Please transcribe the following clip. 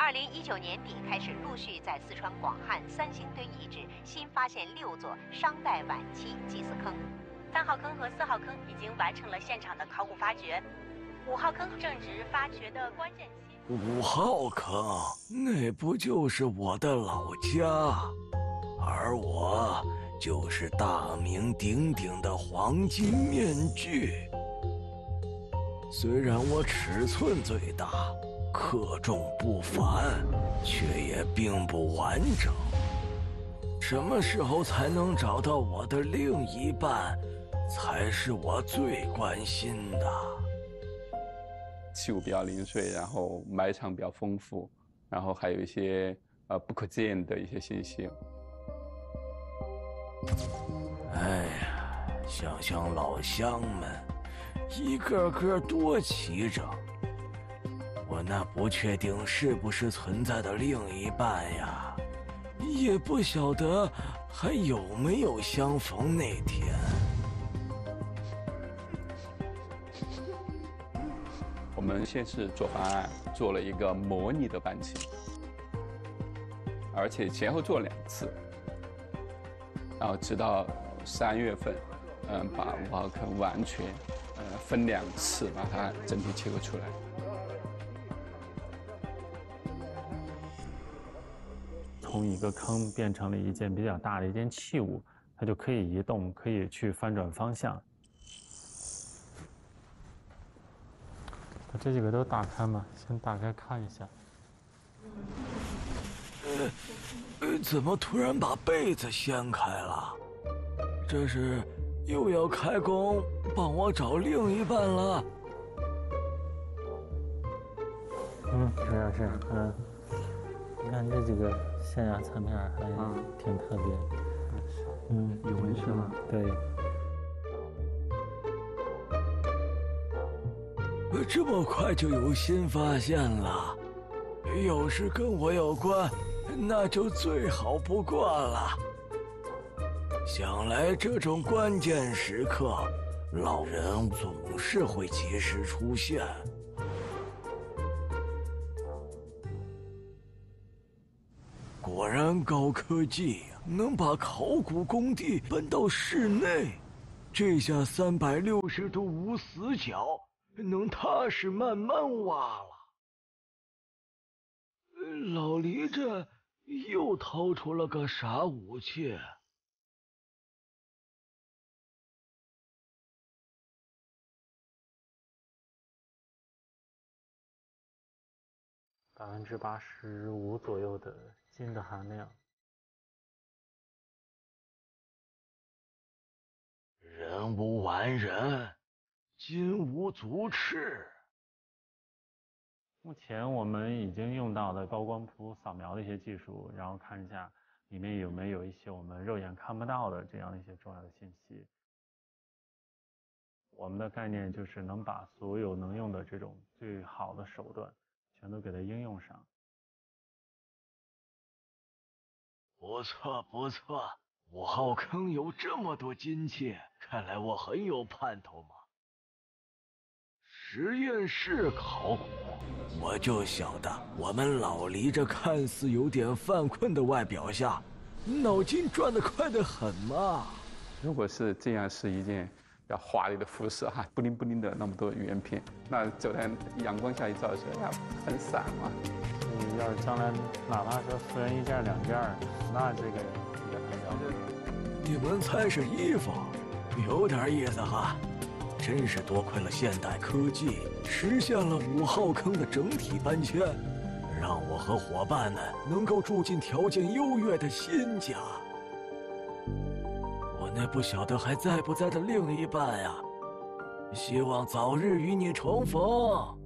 2019年底开始陆续在四川广汉三星堆遗址新发现6座商代晚期祭祀坑，3号坑和4号坑已经完成了现场的考古发掘，5号坑正值发掘的关键期。 5号坑，那不就是我的老家？而我就是大名鼎鼎的黄金面具。虽然我尺寸最大，克重不凡，却也并不完整。什么时候才能找到我的另一半，才是我最关心的。 器物比较零碎，然后埋场比较丰富，然后还有一些不可见的一些信息。 哎呀，想想老乡们，一个个多齐整。我那不确定是不是存在的另一半呀，也不晓得还有没有相逢那天。 我们先是做方案，做了一个模拟的搬迁，而且前后做2次，然后直到3月份，把5号坑完全分2次把它整体切割出来。 从一个坑变成了一件比较大的一件器物，它就可以移动，可以去翻转方向。把这几个都打开嘛，先打开看一下。 怎么突然把被子掀开了？这是又要开工帮我找另一半了？ 主要是你看这几个象牙残片还挺特别。 有纹饰吗？ 对。 这么快就有新发现了？要是跟我有关，那就最好不过了。想来这种关键时刻，老人总是会及时出现。果然高科技能把考古工地搬到室内，这下360度无死角，能踏实慢慢挖了。老黎这又掏出了个啥武器？ 85%左右的金的含量。 人无完人，金无足赤。 目前我们已经用到的高光谱扫描的一些技术，然后看一下里面有没有一些我们肉眼看不到的这样一些重要的信息。我们的概念就是能把所有能用的这种最好的手段全都给它应用上。 不错不错，5号坑有这么多金器，看来我很有盼头嘛。实验室考古，我就晓得我们老黎这看似有点犯困的外表下，脑筋转得快得很嘛。 如果是这样，是一件比较华丽的服饰哈，布灵布灵的那么多圆片，那走在阳光下一照的时候，呀，很闪嘛。 要是将来哪怕说4人1件2件，那这个也很了不起。 你们猜是衣服，有点意思哈。真是多亏了现代科技，实现了5号坑的整体搬迁，让我和伙伴们能够住进条件优越的新家。我那不晓得还在不在的另一半呀，希望早日与你重逢。